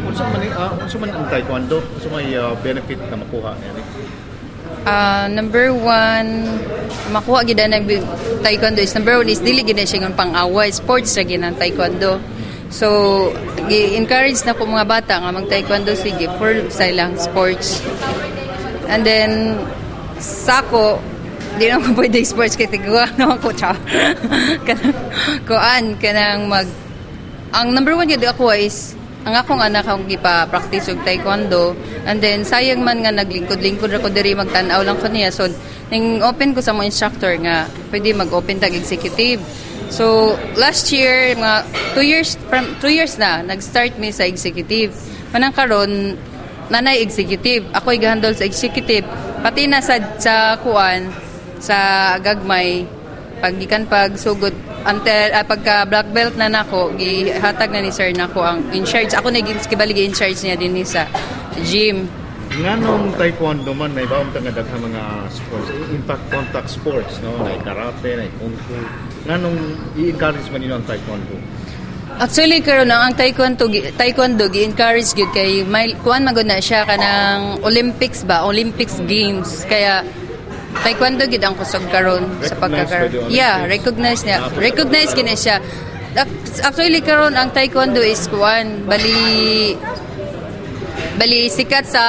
Unsa man ang taekwondo? Unsa may benefit na makuha niya? Number one, makuha gid na taekwondo is number one is dili gid siya ng pang-away, sports ra gid ang taekwondo. So, i-encourage na ko mga bata nga mag-taekwondo sige for sa ilang sports. And then sako di na ko pwede sports kay tigwa no ako cha. Kanang ang number one gid ako is ang akong anak akong gipa-practice og taekwondo, and then sayang man nga naglingkod-lingkod ra ko diri magtan-aw lang ko niya, so ning open ko sa mo instructor nga pwede mag-open tag executive. So last year mga 2 years na nag-start mi sa executive. Manang karon nanay executive, ako igahandle sa executive pati na sa kuan sa gagmay paggikan pagsugod until pagka black belt na nako gihatag na ni sir nako ang in charge, ako na gibaligi in charge niya din sa gym. Nganong taekwondo man na ibawang nga daghang mga sports, in fact contact sports no, na karate, na kung fu, nganong i-encourage man nino ang taekwondo? Actually karon ang taekwondo gi-encourage gyud kay may kuan magud na siya kanang Olympics Games, kaya taekwondo gid ang kusog karon sa pagkakaroon. Yeah, recognize gina siya. Actually karon ang taekwondo is kuan bali sikat sa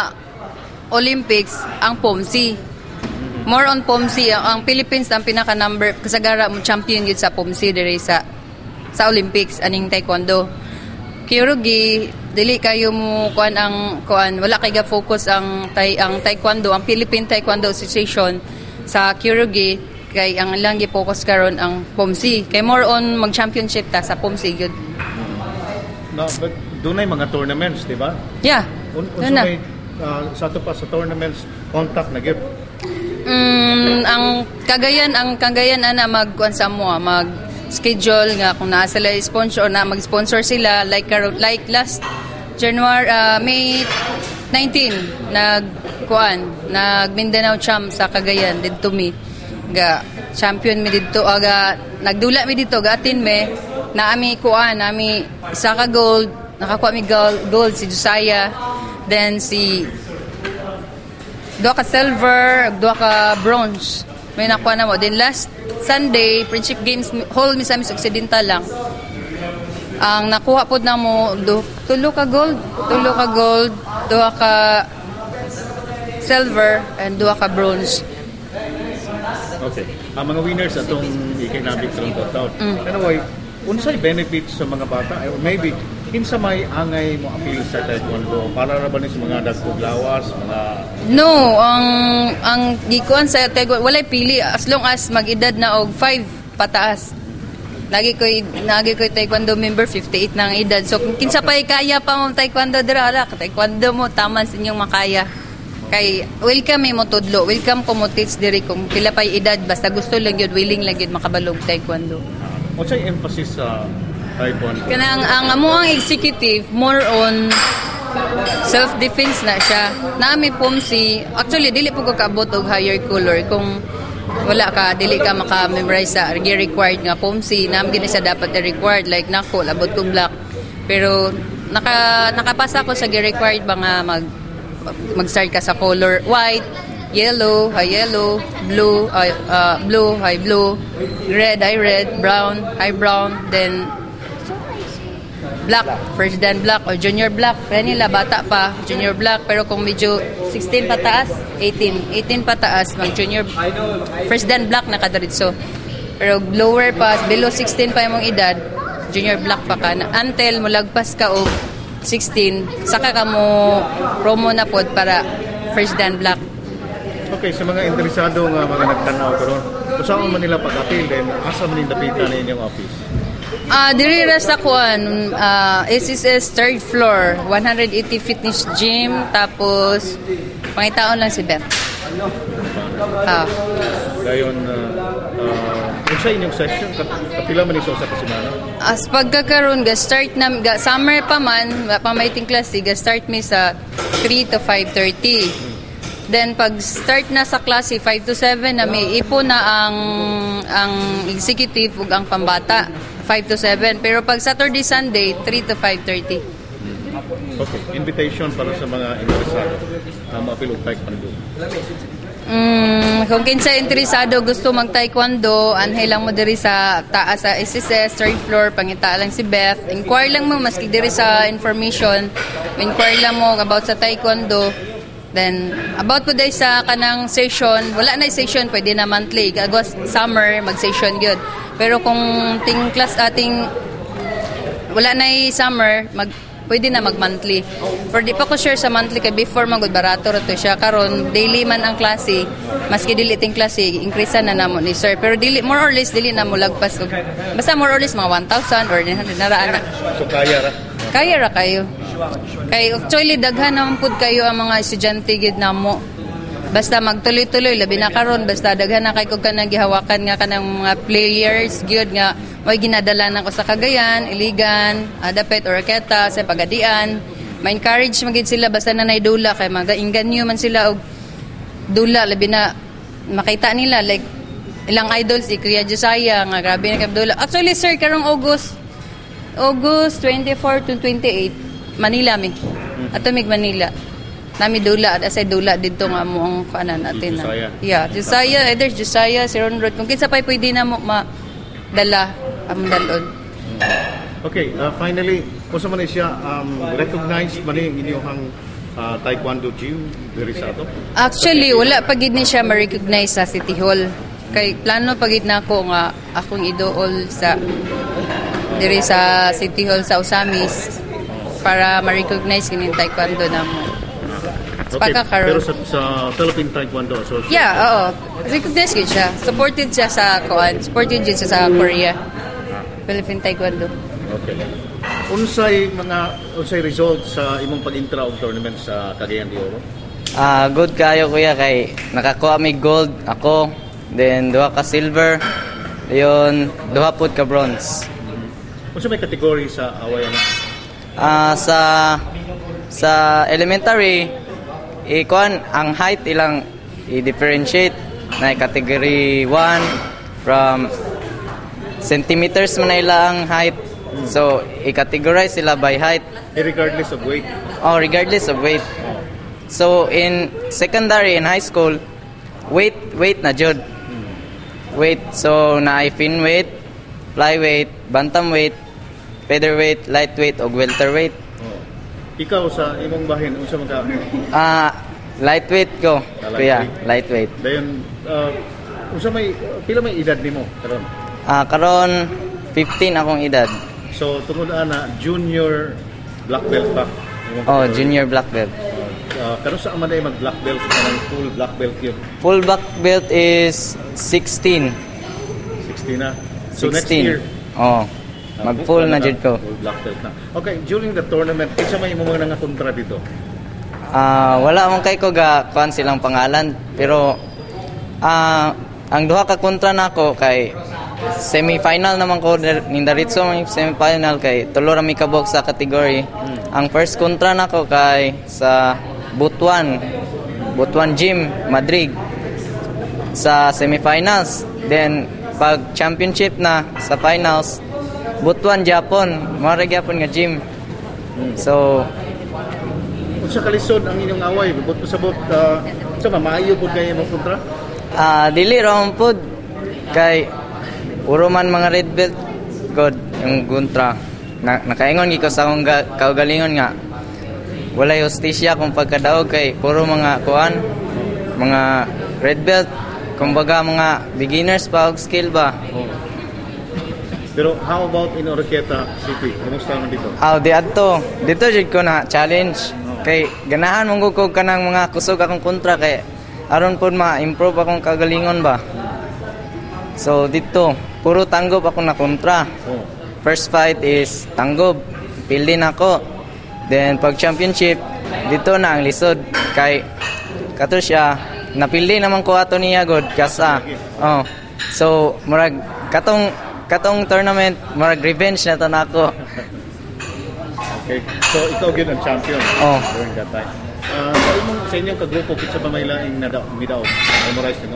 Olympics ang POMC. More on POMC, ang Philippines ang pinaka number kasagara mo champion gid sa POMC diri sa Olympics aning taekwondo. Kirugi dili kayo mo wala kay ga focus ang taekwondo, ang Philippine Taekwondo Association sa Kirugi kay ang lang gi-focus karon ang POMC. Kay more on mag-championship ta sa POMC gyud. No, but dunay mga tournaments, di ba? Yeah. May sa tournaments contact na gyud. Ang Cagayan ana magkuan sa mo schedule nga kung naa sila sponsor na mag-sponsor sila like last January May 19 nag Mindanao Champ sa Cagayan didto mi ga champion mi didto nagdula mi dito gatin me naami isa ka gold, nakakuha mi gold si Josiah, then si duha ka silver, duha ka bronze may nakuha na mo. Then last Sunday, Friendship Games, whole Misamis Occidental lang. Ang nakuha po na mo, tulo ka gold, duha ka silver, and duha ka bronze. Okay. Ang mga winners atong ikinabit sa total. Anyway, unsay benefits sa mga bata? Maybe, kinsa may angay mo appeal sa taekwondo? Para ra ba ni sa mga dagkog lawas, mga... No, ang gikuan sa taekwondo, walay pili as long as mag-edad na og 5 pataas. Lagi ko taekwondo member 58 na ang edad. So kung kinsa pa kaya pa mo taekwondo dira, taekwondo mo taman sa inyong makaya. Kay welcome mo tudlo, welcome ko mo teach diri kung pila pa edad, basta gusto lang gyud, willing lang gyud makabalog taekwondo. Unsay emphasis sa taekwondo? Kanang ang amuang executive more on self-defense na siya. Naami POMC, actually dili po ko kaabot og higher color kung wala ka, dili ka maka-memorize sa required nga POMC. Naam gina siya dapat required like nako labot ko black. Pero nakapasa ko sa required ba nga mag-start ka sa color white, yellow, high yellow, blue, high blue, red, high red, brown, high brown, then black, first dan black or junior black. Kaya nila bata pa, junior black, pero kung medyo 16 pataas, 18 pataas, mag junior, first dan black na kadiritso. Pero lower pa, below 16 pa yung edad, junior black pa ka, until mulagpas ka o 16, saka ka mo promo na pod para first dan black. Okay, sa mga interesado nga mga nagtanaw karon, usaon man nila pag-appeal, then asa man dapitan na inyong office? Diri ra sa kuan, SSS third floor, 180 fitness gym, tapos pangitaon lang si Beth. Dayon, unsa inyong session? Kapila man iso sa kasimana? As pagkakaroon, start na, summer pa man, pamaiting class, start mi sa 3 to 5:30. Then pag start na sa klase 5 to 7 na may ipo na ang executive ug ang pambata 5 to 7, pero pag Saturday Sunday 3 to 5:30. Okay, invitation para sa mga interesado na maapil og taekwondo. Kung kinsa interesado gusto mag-taekwondo, anhay lang mo diri sa taas sa SSS, third floor, pangita lang si Beth. Inquire lang mo, maski diri sa information, inquire lang mo about sa taekwondo. Then, about po dahil sa kanang session, wala na session, pwede na monthly. Agwas summer, mag-session yun. Pero kung ting class ating wala na summer, pwede na mag-monthly. For di pa ko share sa monthly kay before magud barato rato siya karon daily man ang klase, maski dili ting klase increase na namo ni sir, pero dili more or less dili na mo lagpas og basta more or less mga 1,000 or 900 na raan na. So kaya ra kayo kay actually daghan naman pud kayo ang mga estudyante gid namo. Basta magtuloy-tuloy labi na karon, basta daghan na kay kog kanang gihawakan nga kanang mga players gyud nga may ginadala na ko sa Cagayan, Iligan, Dapet, Oroqueta, sa Pagadian. Ma-encourage magid sila basta na naidula kay mag-inganyo man sila og dula labi na makita nila like ilang idols si Kuya Josiah nga grabe na kabdula. Actually sir karong August 24 to 28 Manila mi. Atomig Manila. Nami dula asay dula didto nga mo ang kanan natin na. Yeah, Josiah, either Josiah, si Ron Rod. Kung kinsa pay pwede na mo dala ang dalon. Okay, finally, kung sa man siya recognized man yung inyong taekwondo gym diri sa ato? Actually, wala pa gid ni siya ma-recognize sa City Hall. Kay plano pa gid nako nga akong idool sa diri sa City Hall sa Usamis para ma-recognize kining taekwondo namo. Okay, pero sa Philippine Taekwondo Association? Yeah, oo. Recognize yun siya. Supported siya sa Koan. Supported yun siya sa Korea. Philippine Taekwondo. Okay. Unsay results sa imong pag-intra og tournament sa Cagayan de Oro? Good kayo kuya kay nakakuha mi gold ako, then duha ka silver, yon duha pud ka bronze. Unsa may category sa awayan? Sa elementary ikuan ang height ilang i-differentiate na category 1 from centimeters man ila ang height, so i-categorize sila by height regardless of weight. Regardless of weight. So in secondary and high school weight na jud. Weight, so na fin weight, flyweight, bantamweight, featherweight, lightweight og welterweight. Ikaw sa imong bahin unsa man ka? Lightweight ko. Kuya, lightweight. Dayon unsa pila may edad nimo karon? Karon 15 akong edad. So tungod ana junior black belt ba? Junior black belt. Karon sa man ay mag black belt kanang full black belt yun? Full black belt is 16. 16 na. So 16. next year. Mag-full na jud ko. Full black belt na. Okay, during the tournament, kinsa may imong mga kontra dito? Wala man kay ko ga kuan silang pangalan, pero ang duha ka kontra nako kay semi-final naman ko nindaritso ang semi-final kay tulo ra mi kabok sa category. Ang first kontra nako kay sa Butuan Gym Madrid sa semi-finals. Then pag championship na sa finals Butuan Japan, mara gyapon nga gym. So unsa kalisod ang inyong away bukod sa maayo pud kay imong kontra? Dili ra man pud kay puro man mga red belt god yung kontra. Nakaingon gi ko sa akong kaugalingon nga wala justisya kung pagkadaog kay puro mga kuan, mga red belt, kumbaga mga beginners pa og skill ba. Pero how about in Oroqueta City? Kumusta man dito? Dito jud ko na challenge. Kay ganahan mong ko kanang mga kusog akong kontra kay aron pud ma-improve akong kagalingon ba. So dito puro tanggob ako na kontra. First fight is tanggob. Pildi na ako. Then pag championship dito na ang lisod kay kato siya napildi naman ko ato niya god kasa. So murag katong tournament murag revenge na to nako. Okay. So ikaw gyud ang champion during that time. Sa inyong kagrupo kitsa pa may laing midaw memorize nimo?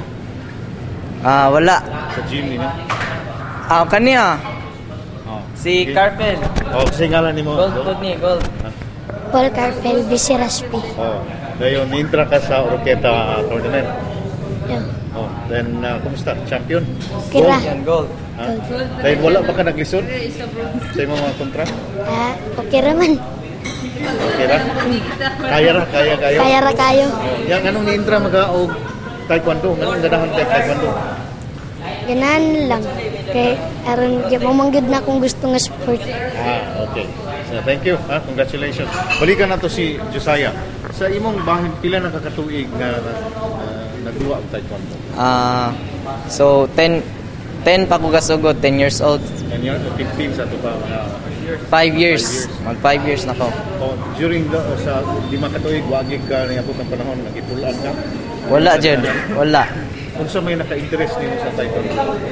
Wala. Sa gym nino? Kaniya. Si Carpel. Kasi ngalan nimo. Gold. Paul Carfel, BC Raspi. Oh. Dayon, ni-intra ka sa Oroqueta tournament. Yeah. Oh. Then, kumusta? Champion? Kira. Gold. Ha? Dahil wala ba ka naglisod sa imong mga kontra? Okay raman. Okay ra? Kaya ra, kaya. Kaya ra kayo. Oh. Yang anong ni-intra og taekwondo? Anong ganahan kay taekwondo? Ganahan lang. Kay aron mamanggid na akong gusto nga sport. Okay. So, thank you. Congratulations. Balikan na to si Josiah. Sa imong bahin, pila nakakatuig nga nagduwa og taekwondo? So 10 pa ko kasugod, 10 years old. 10 years, 15 sa ito pa mga 5 years. Mag 5 years na ko. During sa di makatuig, wagig ka na ang panahon, nagipulaan ka? Wala dyan. Wala. Kung sa may naka-interest nimo sa taekwondo?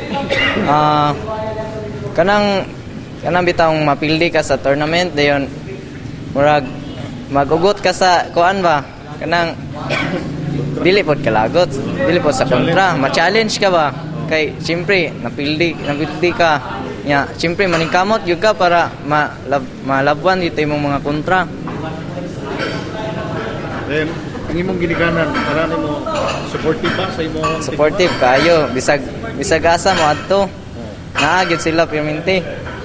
Kanang bitang mapildi ka sa tournament, dayon murag magugot ka sa kuan ba? Kanang dili pod kalagot, dili pod sa kontra, ma-challenge ka ba? Kay siyempre napildi ka. Nya, siyempre maningkamot gyud ka para malabwan dito imong mga kontra. Then, ang imong ginikanan, marami mo supportive ba sa imong Supportive kayo, bisag asa mo adto. Naagid sila perminti.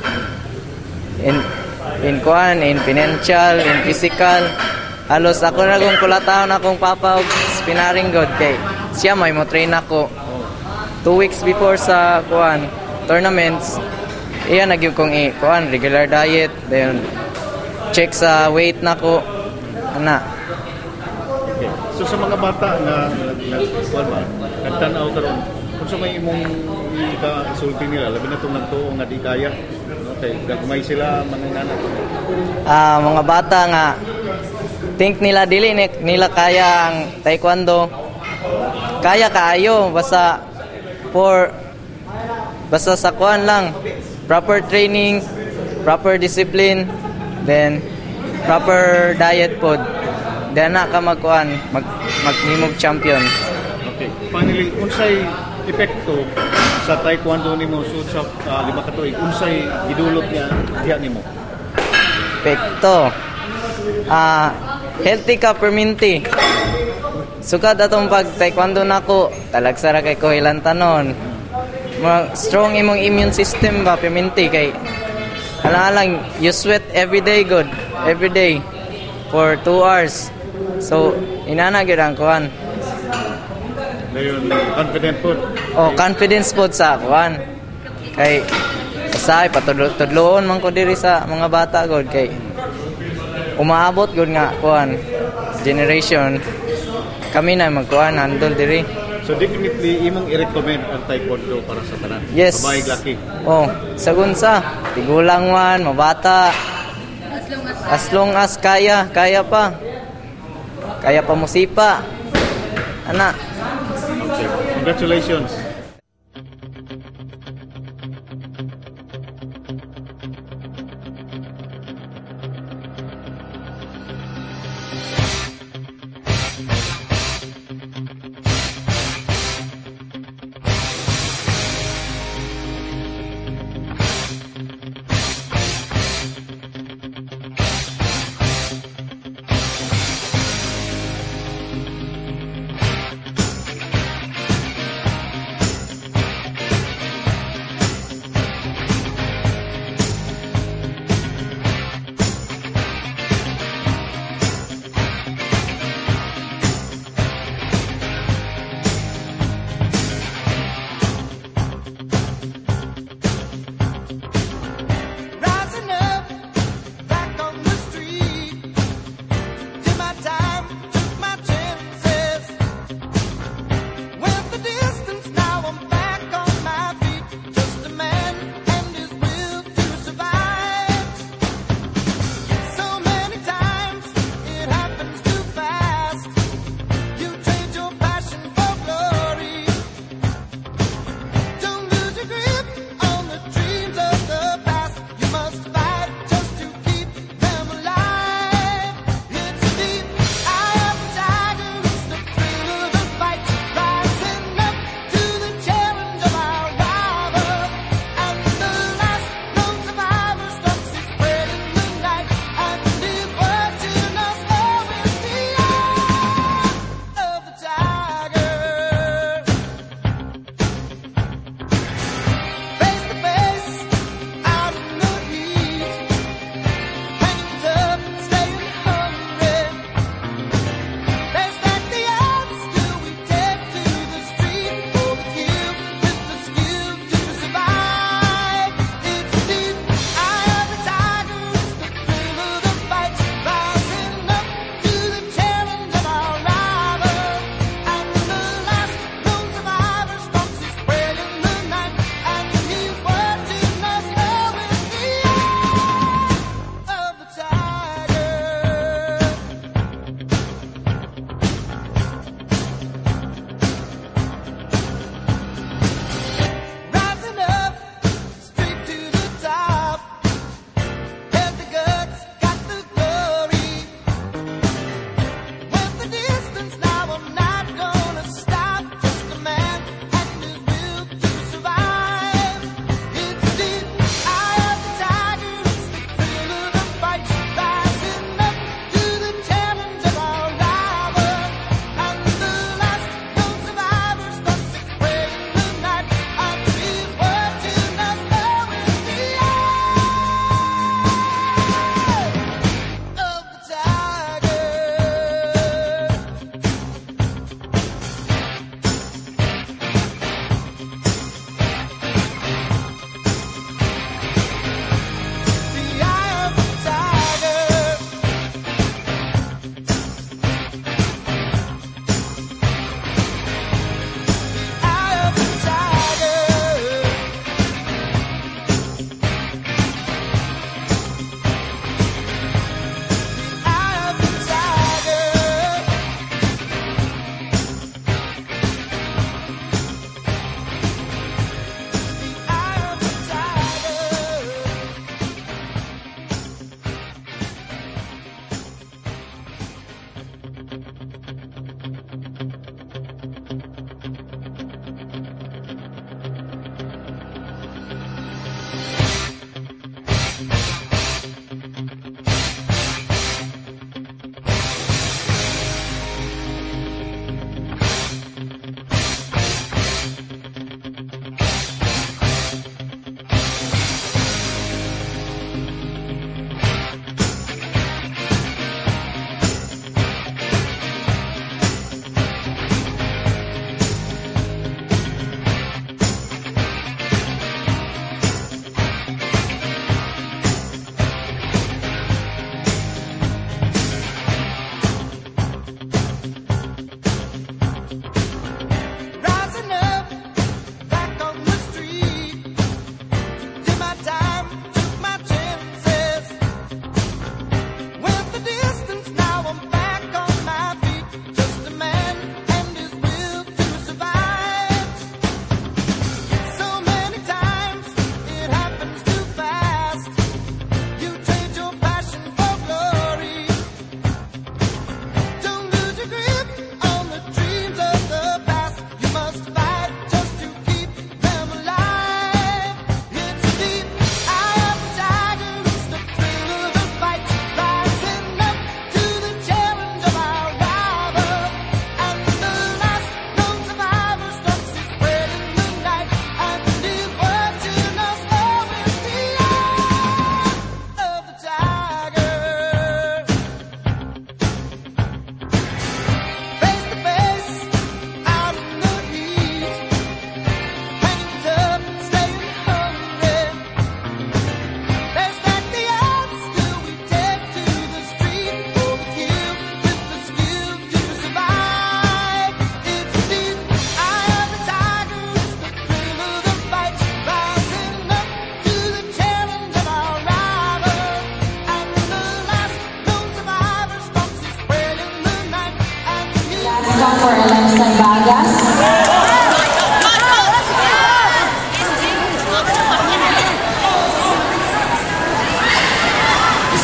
In financial, in physical. Halos ako na kung kulataon akong papa og spinaring god kay siya may mo train ako 2 weeks before sa tournaments. Iya nagyud kong regular diet, then check sa weight nako ana. Okay. So sa mga bata na nagtanaw karon, kung sa may imong ika-sulti nila, labi na itong nagtuo nga di kaya, okay, gagmay sila mananganak. Mga bata nga think nila dili nila kaya ang taekwondo. Kaya kaayo basta sa kuan lang, proper training, proper discipline, then proper diet pod. Then na ka maghimog champion. Okay. Finally, unsay epekto sa taekwondo nimo sa 5 ka tuig? Unsay gidulot niya diha nimo? Epekto. Healthy ka perminti. Sukad atong pag taekwondo nako, talagsara kay ko ilang tanon. Strong imong immune system ba perminti kay alang you sweat every day for 2 hours. So inana gyud ang kuan. Dayon confident po. Confidence po sa kuan. Kay asay patudloon man ko diri sa mga bata god kay umaabot gud nga kuan generation kami na magkuan handle diri. So definitely imong i-recommend ang taekwondo para sa tanan. Yes. Babae laki. Sagun sa tigulang man, mabata. As long as kaya pa. Kaya pa musipa. Ana. Okay. Congratulations.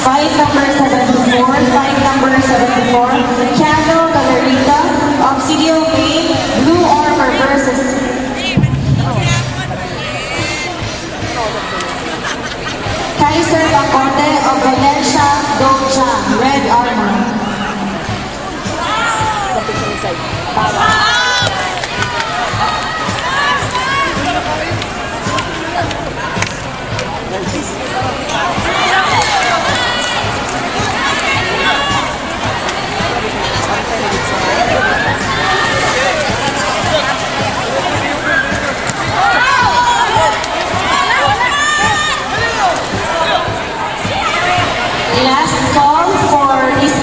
Fight number 74, fight number 74, Candle Galarita of City of Maine, Blue Armor versus Kaiser Bacote of Valencia, Doja, Red Armor. Last call for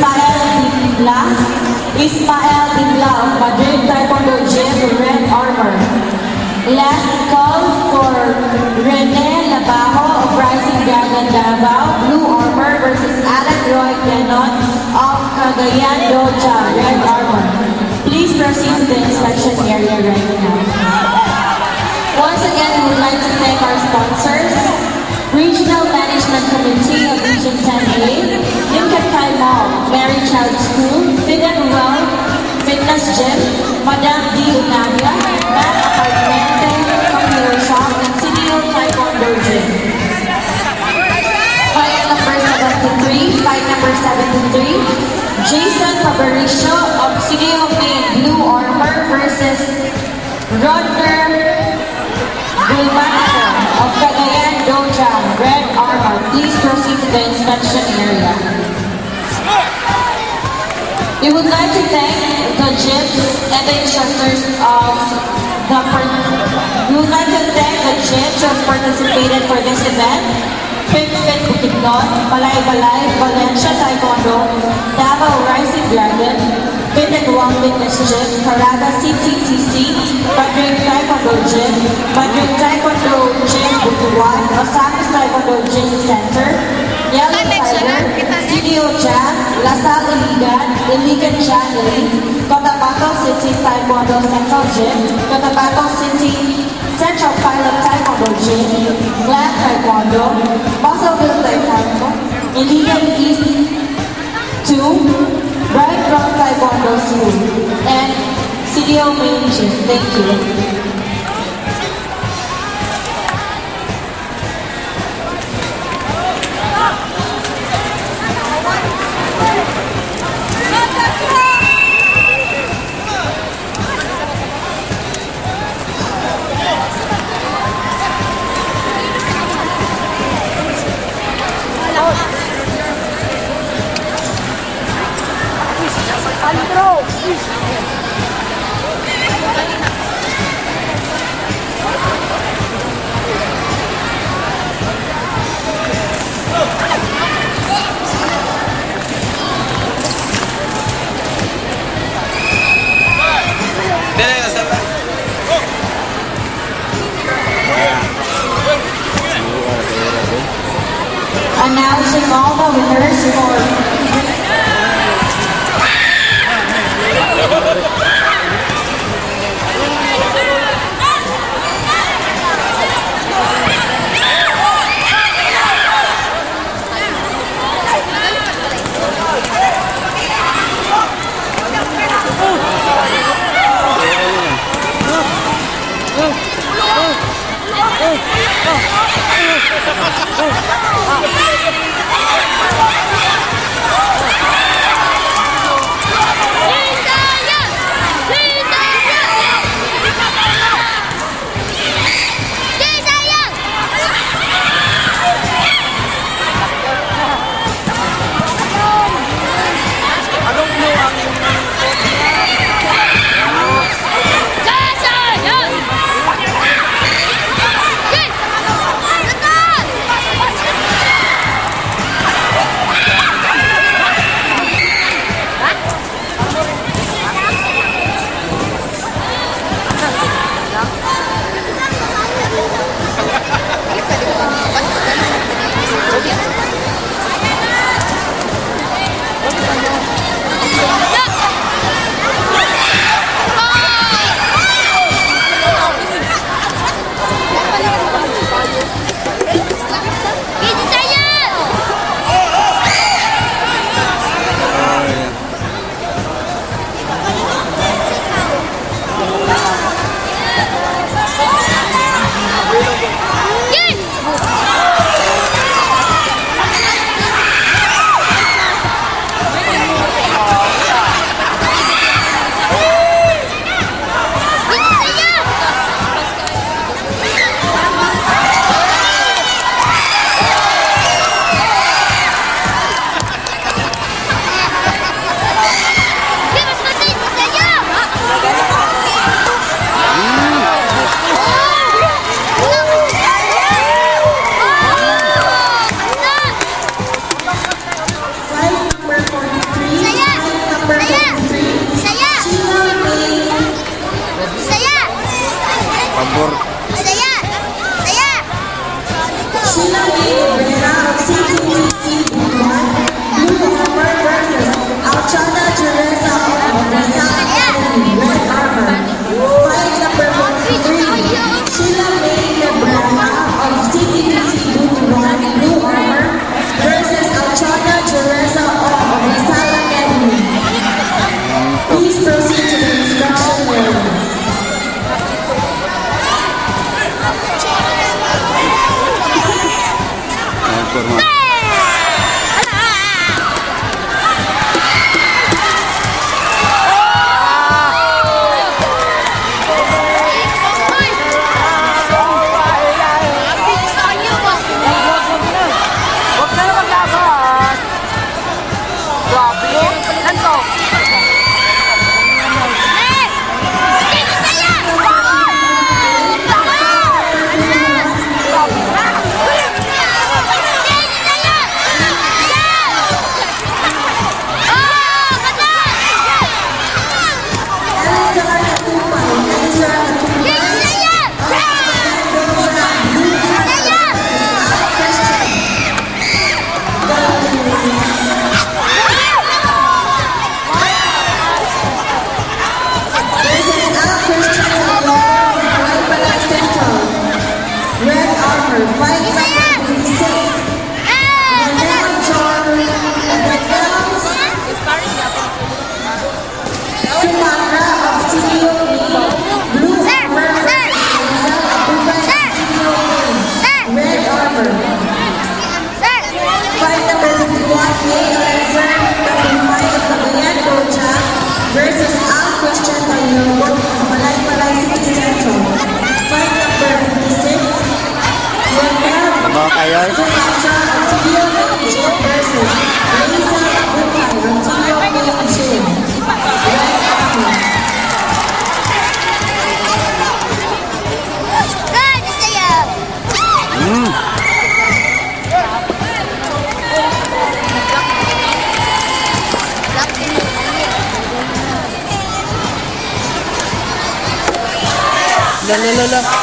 Ismael Dibla of Madrid Taekwondo Gym, Red Armor. Last call for Rene Labajo of Rising Dragon Davao, Blue Armor versus Alec Roy Canon of Cagayan Doja, Red Armor. Please proceed to the inspection area right now. Once again, we would like to thank our sponsors, Regional Management Committee of Region 10A, Lincoln Kai Mall, Mary Child School, Fit and Well, Fitness Gym, Madame D. Unavia, Mac Apartmente, Computer Shop, and City of Taekwondo Gym. Fight number 73, fight number 73, Jason Fabericio of City of Maine, Blue Armor versus Rodner Gulmanaco of Cagayan Doja, Red Armor. Please proceed to the inspection area. We would like to thank the gyms and the instructors of we would like to thank the gyms who have participated for this event. Fit Bukidnon, Balay Balay, Valencia Taekwondo, Davao Rising Dragon, Fit and Wang Fitness Gym, Caraga CTTC, Madrid Taekwondo Gym, Madrid Taekwondo Gym Butuan, Osamis Taekwondo Gym Center, Yellow Tiger, Studio Jam, Lasal Iligan Channeling, Cotabato City Taekwondo Central Gym, Cotabato City Central Pilot Taekwondo Gym, Glad Taekwondo, Muscleville Taekwondo, Iligan East 2, Bright Rock Taekwondo School, and CDO Main Gym. Thank you. Announcing all the winners for guys. La.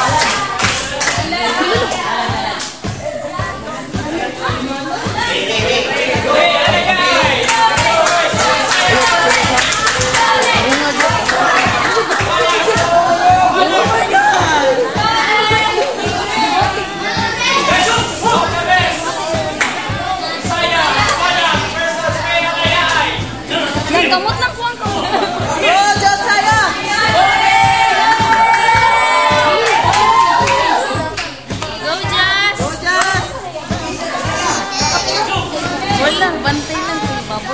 Nagkamot na po ako. Wala, bantay lang sa babot.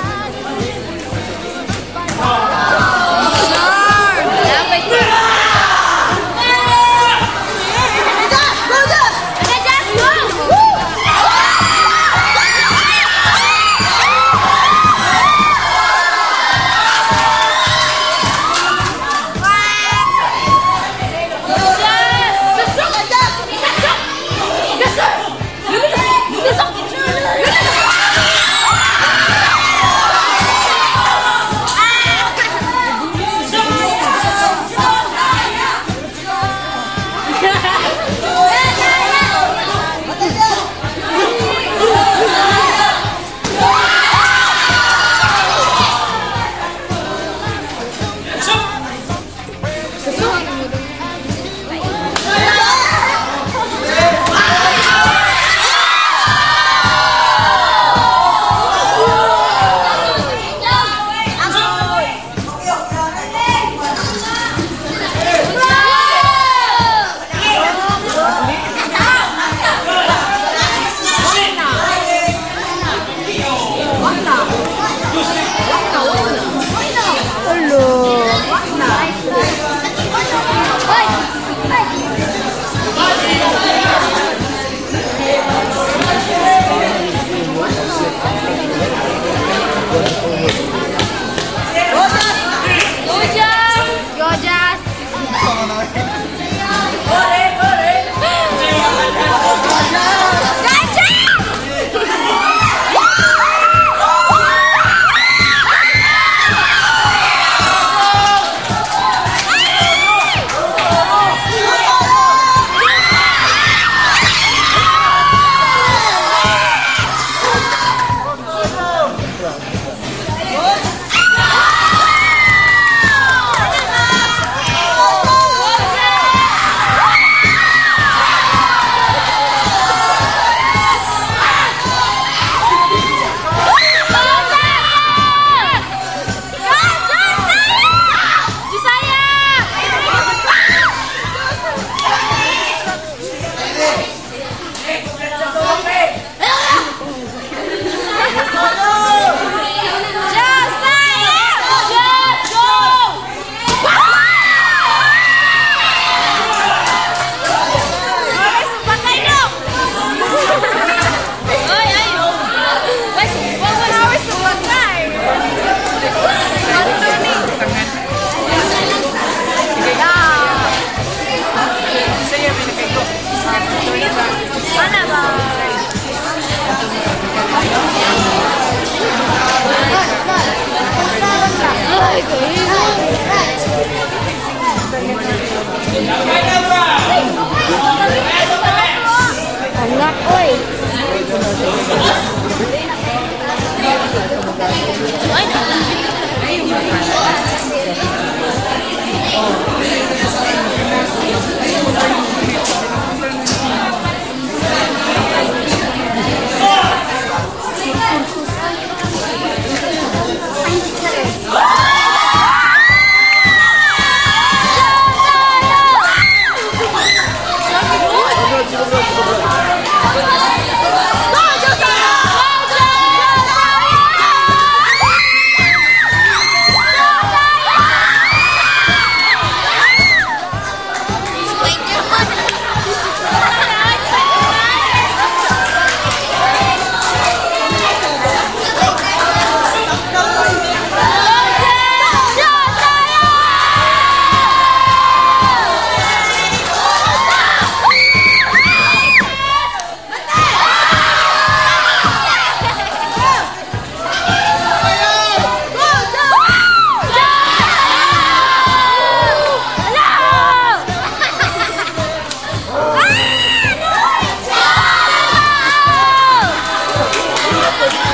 Lapit na. ako.